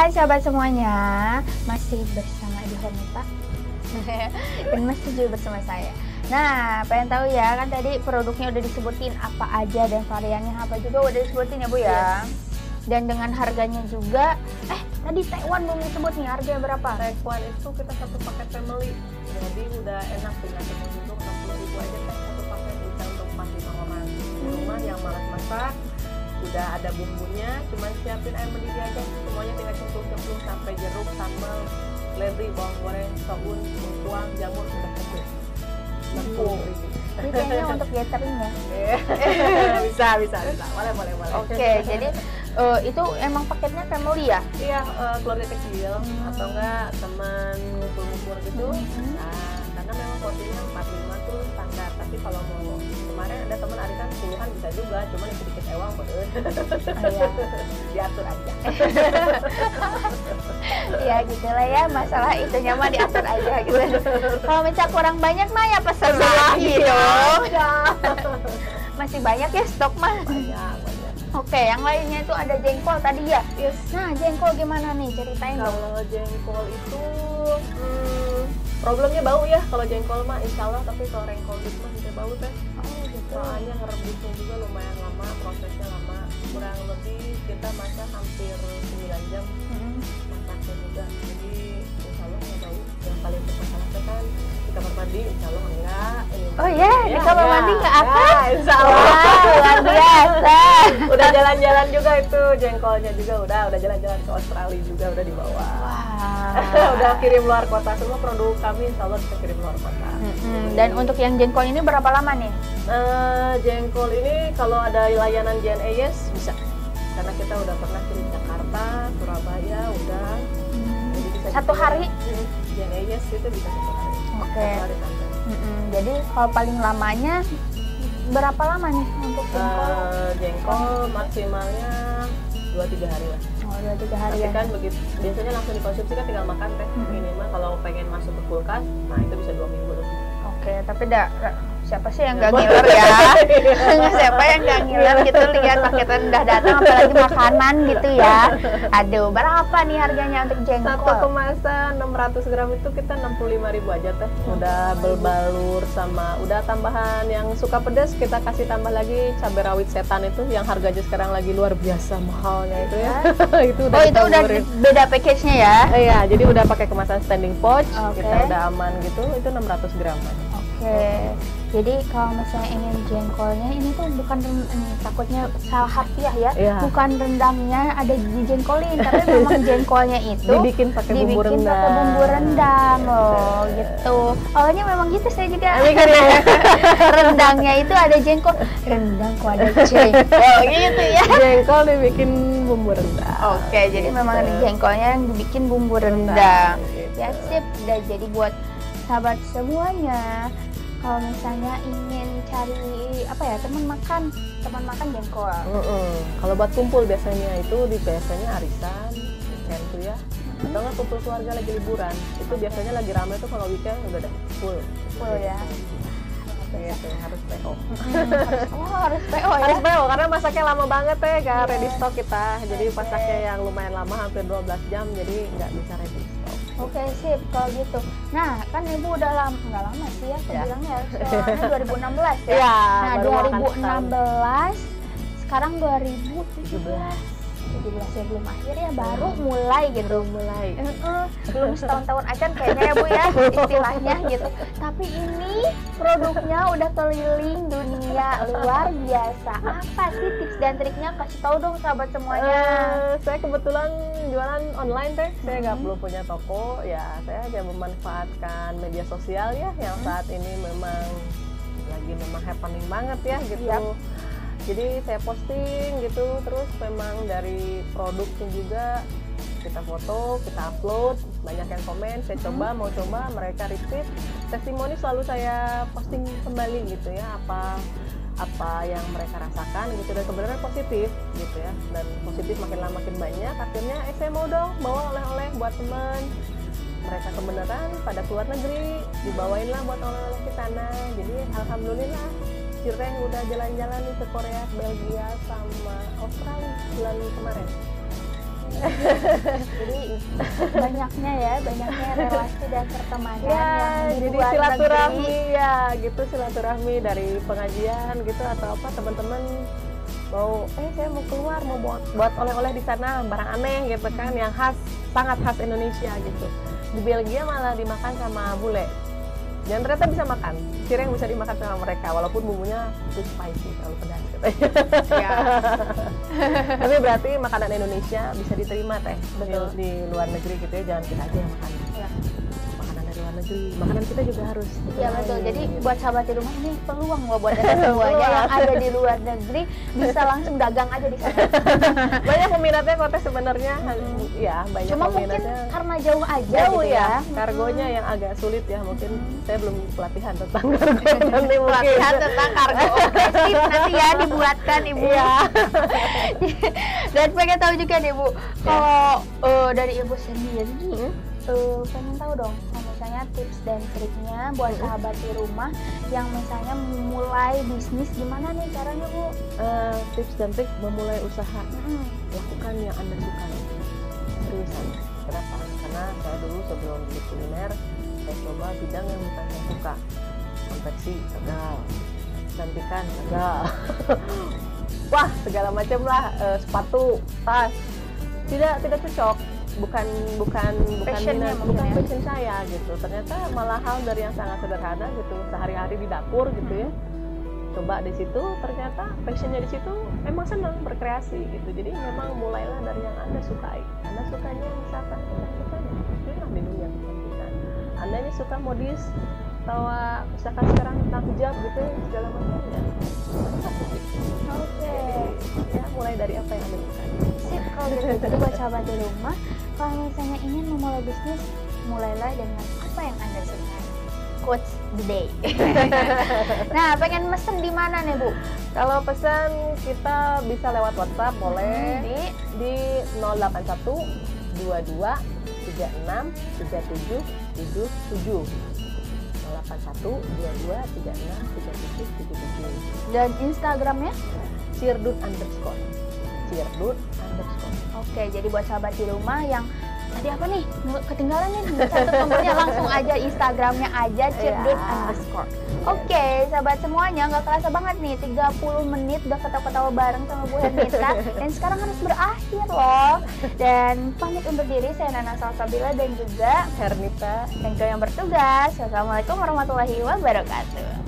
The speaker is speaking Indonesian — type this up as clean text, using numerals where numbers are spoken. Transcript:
Hai sahabat semuanya, masih bersama Ibu Hermita dan masih juga bersama saya. Nah, pengen tahu ya, kan tadi produknya udah disebutin apa aja dan variannya apa juga udah disebutin ya Bu ya. Yes. Dan dengan harganya juga, tadi Taiwan belum disebut nih, harganya berapa? Taiwan itu kita satu paket family, jadi udah enak tinggal untuk 60.000 aja teh satu paket bisa untuk 4-5 orang di rumah yang malas masak. Udah ada bumbunya, cuman siapin air mendidih aja, semuanya tinggal cemplung-cemplung sampai jeruk, sambal, seledri, bawang goreng, soun, bengkuang, jamur udah cukup. 60.000. Ini kayaknya untuk gathering ya. bisa, boleh. Oke, jadi itu emang paketnya family ya? Iya, keluarga kecil atau enggak teman ngumpul-ngumpul gitu. Nah, karena memang porsinya 45 tuh standar, tapi kalau mau kemarin ada teman arisan 10-an bisa juga, cuman yang sedikit ewang bener. Iya. Diatur aja. Ya gitulah ya, masalah itunya mah diatur aja gitu. Kalau minta kurang banyak mah ya pesan lagi dong. Masih banyak ya stok mah. Banyak. Oke, yang lainnya itu ada jengkol tadi ya. Yes. Nah, jengkol gimana nih? Ceritain dong. Kalau jengkol itu problemnya bau ya. Kalau jengkol mah insya Allah, tapi kalau rengkol itu mah tidak bau teh. Oh gitu. Soalnya ngerebusnya juga lumayan lama, prosesnya lama. Kurang lebih kita masak hampir 9 jam masaknya juga. Jadi insya Allah nggak bau. Yang paling bermasalah teh kan di kamar mandi, insya Allah enggak. Oh ya, di kamar mandi nggak apa? Ya, insya Allah. Wah, luar biasa. Udah jalan-jalan juga itu jengkolnya juga udah jalan-jalan ke Australia juga udah dibawa. Wah. Udah kirim luar kota, semua produk kami insya Allah bisa kirim luar kota. Dan untuk yang jengkol ini berapa lama nih? Jengkol ini kalau ada layanan JNE yes bisa, karena kita udah pernah kirim Jakarta, Surabaya udah. Jadi bisa Satu hari? JNE yes itu bisa 1 hari. Oke. 1 hari sampai. Jadi kalau paling lamanya berapa lama nih untuk jengkol? Jengkol maksimalnya 2-3 hari lah. Oh, 2-3 hari Tapi ya. kan begitu biasanya langsung dikonsumsi kan tinggal makan teh. Minimal kalau pengen masuk ke kulkas, nah itu bisa 2 minggu lebih. Oke, tapi siapa sih yang nggak ngiler ya? Siapa yang nggak ngiler gitu lihat paketan udah datang, apalagi makanan gitu ya. Aduh, berapa nih harganya untuk Satu jengkol? kemasan 600 gram itu kita 65.000 aja teh. Udah berbalur sama udah tambahan yang suka pedas kita kasih tambah lagi cabai rawit setan itu yang harganya sekarang lagi luar biasa mahalnya itu ya. Itu udah Oh, itu udah ditaburin. beda package-nya ya? Iya, jadi udah pakai kemasan standing pouch, Oke. kita udah aman gitu, itu 600 gram. Oke, jadi kalau misalnya ingin jengkolnya ini tuh bukan takutnya salah harfiah ya, Iya. bukan rendangnya ada di jengkolin, tapi memang jengkolnya itu Dibikin pakai bumbu rendang. pakai bumbu rendang loh, gitu. Awalnya memang gitu saya juga. Mikir ya. Rendangnya itu ada jengkol, rendang kok ada jengkol gitu ya. Jengkol dibikin bumbu rendang. Oke, jadi memang ada jengkolnya yang dibikin bumbu rendang. Gitu. Ya sip, udah jadi buat sahabat semuanya. Kalau misalnya ingin cari teman makan jengkol. Kalau buat kumpul biasanya itu biasanya arisan, weekend tuh ya. Atau nggak kumpul keluarga lagi liburan, itu biasanya lagi ramai tuh kalau weekend udah ada full Ya. gitu, harus PO. Harus PO ya. Harus PO karena masaknya lama banget ya, nggak ready stock kita. Jadi masaknya yang lumayan lama, hampir 12 jam, jadi nggak bisa ready stock. Oke, sip kalau gitu. Nah, kan Ibu udah nggak lama sih ya, saya bilangnya soalnya 2016 ya. Iya, Nah, baru makan 2016, sekarang 2017 ya belum akhir ya, baru mulai gitu. Belum setahun-tahun aja kayaknya ya Bu ya istilahnya gitu. Tapi ini produknya udah keliling dunia, luar biasa. Apa sih tips dan triknya? Kasih tahu dong sahabat semuanya. Saya kebetulan jualan online teh, saya nggak perlu punya toko, ya saya hanya memanfaatkan media sosial ya, yang saat ini memang happening banget ya gitu. Yap. Jadi saya posting gitu, terus memang dari produknya juga kita foto, kita upload, banyak yang komen, saya mau coba, mereka repeat, testimoni selalu saya posting kembali gitu ya, apa yang mereka rasakan gitu, dan kebenaran positif gitu ya, dan positif makin lama makin banyak, akhirnya saya mau dong bawa oleh-oleh buat teman, mereka kebenaran pada keluar negeri, dibawain lah buat oleh-oleh ke sana, jadi alhamdulillah Cireng udah jalan-jalan nih ke Korea, Belgia, sama Australia bulan kemarin. Jadi banyaknya relasi dan pertemanan Ya, yang di jadi luar silaturahmi negeri. ya gitu, silaturahmi dari pengajian gitu atau apa teman-teman mau saya mau keluar mau buat oleh-oleh di sana barang aneh gitu kan yang sangat khas Indonesia gitu. Di Belgia malah dimakan sama bule. Dan ternyata bisa makan. Cireng bisa dimakan sama mereka walaupun bumbunya too spicy, terlalu pedas gitu. Ya. Tapi berarti makanan Indonesia bisa diterima teh Betul. di luar negeri gitu ya, jangan kita aja yang makan. Ya. Makanan dari luar negeri, makanan kita juga harus. Iya betul. Jadi gitu. buat sahabat di rumah ini peluang loh buat anda semuanya yang ada di luar negeri bisa langsung dagang aja di sana. Banyak peminatnya kok teh sebenarnya. Ya, banyak Cuma mungkin peminatnya. karena jauh aja Jauh gitu ya. Kargonya yang agak sulit ya, mungkin saya belum pelatihan tentang kargo nanti mungkin. Pelatihan tentang kargo. Oke, sip, nanti ya dibuatkan Ibu. Iya. Dan pengen tahu juga nih Bu, kalau dari Ibu sendiri, pengen tahu dong, misalnya tips dan triknya buat sahabat di rumah yang misalnya memulai bisnis, gimana nih caranya Bu? Tips dan trik memulai usaha, lakukan yang Anda sukai. Seriusan. Kenapa? Karena saya dulu sebelum di kuliner, saya coba bidang yang bukan saya suka. Konveksi, gagal. Kecantikan, gagal. Wah, segala macam lah, sepatu, tas. Tidak cocok. Bukan Passionnya minat, mungkin bukan ya? passion saya gitu. Ternyata malah hal dari yang sangat sederhana gitu, sehari-hari di dapur gitu ya. Coba di situ, ternyata passionnya di situ emang senang berkreasi gitu. Jadi memang mulailah dari yang Anda sukai. Anda sukanya misalkan sukanya di dunia kecantikan. Anda ini suka modis, atau misalkan sekarang tentang hijab gitu ya, segala macamnya. Oke. Ya mulai dari apa yang Anda sukai. Sip kalau gitu. Jadi buat sahabat di rumah, kalau misalnya ingin memulai bisnis, mulailah dengan apa yang Anda sukai. Quotes the day. Nah, pengen mesen di mana nih Bu? Kalau pesan kita bisa lewat WhatsApp boleh di 081 22 36 37 77 081 22 36 37 77. Dan Instagramnya? Cirdut_. Oke, jadi buat sahabat di rumah yang tadi apa nih? Ketinggalan nih, satu nomornya langsung aja Instagramnya aja Cirdut_. Oke, sahabat semuanya, nggak kerasa banget nih 30 menit udah ketawa-ketawa bareng sama Bu Hernita. Dan sekarang harus berakhir loh. Dan pamit undur diri, saya Nana Salsabila dan juga Hernita yang bertugas. Wassalamualaikum warahmatullahi wabarakatuh.